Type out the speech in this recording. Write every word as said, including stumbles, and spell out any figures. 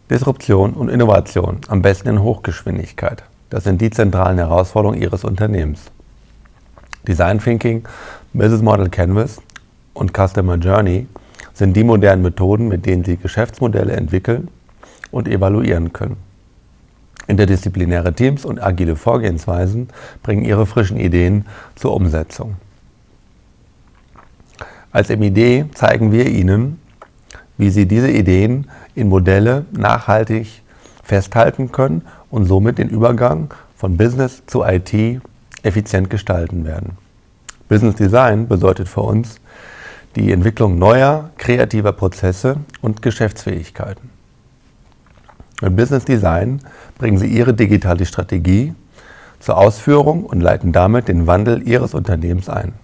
Disruption und Innovation, am besten in Hochgeschwindigkeit. Das sind die zentralen Herausforderungen Ihres Unternehmens. Design Thinking, Business Model Canvas und Customer Journey sind die modernen Methoden, mit denen Sie Geschäftsmodelle entwickeln und evaluieren können. Interdisziplinäre Teams und agile Vorgehensweisen bringen Ihre frischen Ideen zur Umsetzung. Als M I D zeigen wir Ihnen, wie Sie diese Ideen in Modelle nachhaltig festhalten können und somit den Übergang von Business zu I T effizient gestalten werden. Business Design bedeutet für uns die Entwicklung neuer, kreativer Prozesse und Geschäftsfähigkeiten. Mit Business Design bringen Sie Ihre digitale Strategie zur Ausführung und leiten damit den Wandel Ihres Unternehmens ein.